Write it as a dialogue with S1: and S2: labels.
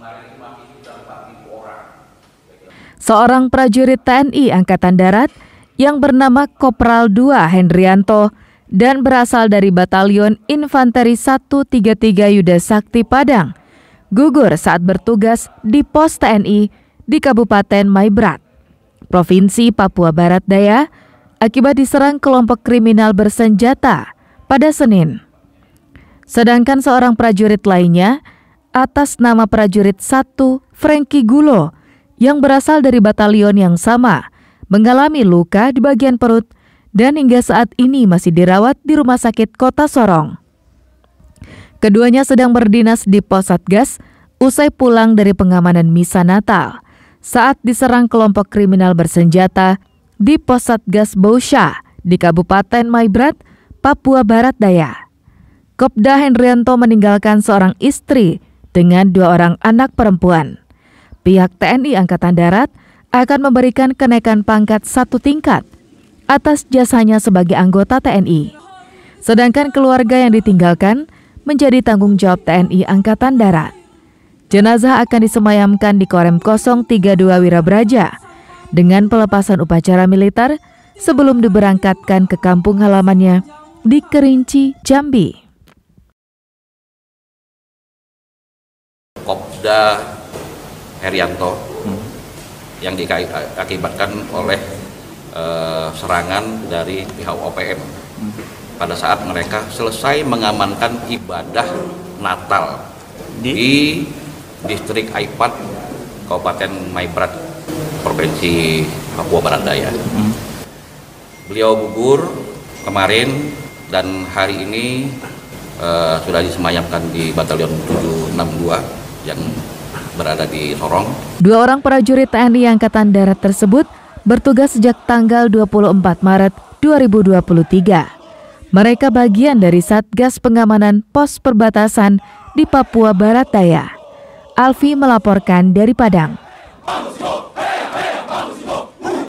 S1: Seorang prajurit TNI Angkatan Darat yang bernama Kopral II Hendrianto dan berasal dari Batalion Infanteri 133 Yuda Sakti Padang gugur saat bertugas di pos TNI di Kabupaten Maibrat, Provinsi Papua Barat Daya, akibat diserang kelompok kriminal bersenjata pada Senin. Sedangkan seorang prajurit lainnya atas nama prajurit 1 Franky Gulo yang berasal dari batalion yang sama mengalami luka di bagian perut dan hingga saat ini masih dirawat di Rumah Sakit Kota Sorong. Keduanya sedang berdinas di pos Satgas usai pulang dari pengamanan misa Natal saat diserang kelompok kriminal bersenjata di pos Satgas Bausha di Kabupaten Maibrat, Papua Barat Daya. Kopda Hendrianto meninggalkan seorang istri dengan 2 orang anak perempuan. Pihak TNI Angkatan Darat akan memberikan kenaikan pangkat 1 tingkat atas jasanya sebagai anggota TNI. Sedangkan keluarga yang ditinggalkan menjadi tanggung jawab TNI Angkatan Darat. Jenazah akan disemayamkan di Korem 032 Wirabraja dengan pelepasan upacara militer sebelum diberangkatkan ke kampung halamannya di Kerinci, Jambi.
S2: Kopda Herianto yang diakibatkan oleh serangan dari pihak OPM pada saat mereka selesai mengamankan ibadah Natal di distrik Aipat, Kabupaten Maibrat, Provinsi Papua Barat Daya. Beliau gugur kemarin dan hari ini sudah disemayamkan di Batalion 762 yang berada di Sorong.
S1: 2 orang prajurit TNI Angkatan Darat tersebut bertugas sejak tanggal 24 Maret 2023. Mereka bagian dari Satgas Pengamanan Pos Perbatasan di Papua Barat Daya. Alfi melaporkan dari Padang.